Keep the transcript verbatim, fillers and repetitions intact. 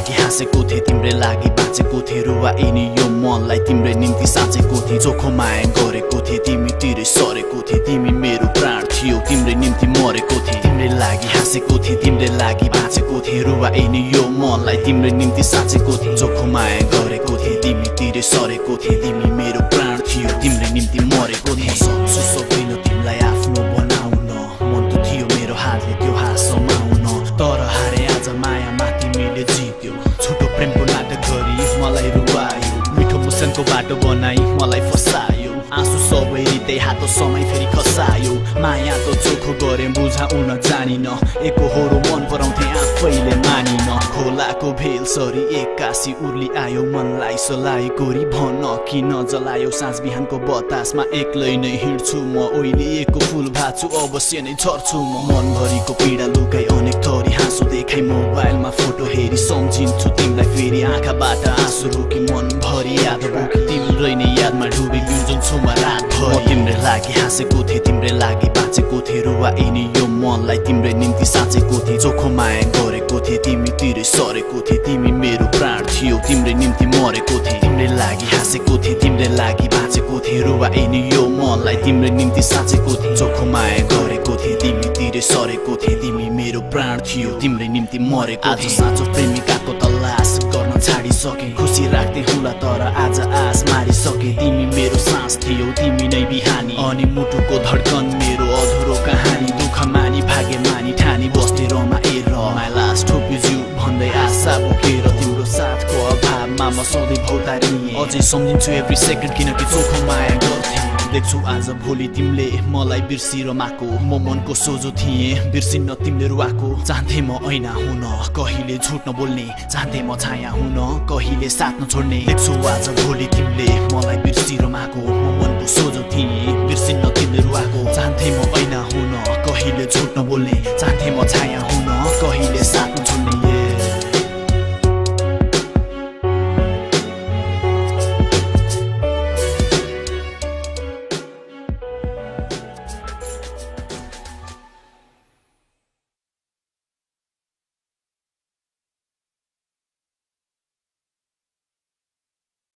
लागि हाँसेको थिए तिम्रै लागि बाँचेको थिए रुवाइनी यो मनलाई तिम्रै निम्ति साँचेको थिए चोखो माया गरेको थिए तिमीतिरै सरेको थिए तिमी मेरो प्राण थियो तिम्रै निम्ति मरेको थिए तिम्रै लागि हाँसेको थिए तिम्रै लागि बाँचेको थिए रुवाइनी यो मनलाई तिम्रै निम्ति साँचेको थिए चोखो माया गरेको थिए तिमीतिरै सरेको थिए तिमी मेरो प्राण थियो तिम्रै निम्ति मरेको थिए सक्छु सक्दिनँ तिमीलाई आफ्नो बनाउन मन त थियो मेरो हातले त्यो हात समाउन तर हारे आज मायामा तिमीले जित्यो छोटो प्रेमको नाटक गरी मलाई रुवायो मिठो मुस्कानको बाटो बनाई मलाई फसायो आँसु सबै रित्दै हातो समय फेरि खसायो माया त चोखो गरे बुझाउन जानिन एकहोरो मन पराउँथे आफैले मानिन खोलाको भेल सरी एक्कासी उर्ली आयो मनलाई सलाई गोरी भन किन जलायो साँझ बिहानको बतासमा एक्लै नै हिँड्छु म ओइलिएको फुल भाछु अवश्य नै झर्छु म मनभरिको पीडा लुकाई अनेक थरी हाँसो देखाई मोबाइलमा फोटो हेरी सम्झिन्छु तिमीलाई फेरि आँखाबाट आँसु रोकी मनभरि याद बोकी तिम्रै नै यादमा डुबी बिउजुन्छु म रातभरि तिम्रै लागि हाँसेको थिए तिम्रै लागि बाँचेको थिए रुवाइनी यो मनलाई तिम्रै निम्ति साँचेको थिए चोखो माया गरेको थिए तिमीतिरै सरेको थिए तिमी मेरो प्राण थियो तिम्रै निम्ति मरेको थिए तिम्रै लागि हाँसेको थिए तिम्रै लागि बाँचेको थिए रुवाइनी यो मनलाई तिम्रै निम्ति साँचेको थिए चोखो माया गरेको थिए तिमीतिरै सरेको थिए तिमी मेरो प्राण थियो तिम्रै निम्ति मरेको आज साँचो प्रेमिकाको तलास गर्न छाडिसके खुसी राख्दै होला तर आज आस मारिसके तिमी मेरो सास थियो तिमी नै बिहानी अनि मुटुको धड्कन मेरो अधुरो कहानी दुःख मानी भाग्य मानी ठानी बस्दै रमाएर my last hope is you भन्दै आशा बोकेर तिम्रो साथको अभावमा म सधैँ भौतारिएँ अझै सम्झिन्छु एभ्री सेकेन्ड किनकि चोखो माया गर्थे देख्छु आज भोलि तिमीले मलाई बिर्सिरमाको म मनको सोझो थिएँ बिर्सिन्न तिमीले रुवाको चाहन्थे म ऐना हुन कहिले झुट नबोल्ने चाहन्थे म छाया हुन कहिले साथ नछोड्ने देख्छु आज भोलि तिमीले मलाई बिर्सिरमाको म मनको सोझो थिएँ बिर्सिन्न तिमीले रुवाको चाहन्थे म ऐना हुन कहिले झुट नबोल्ने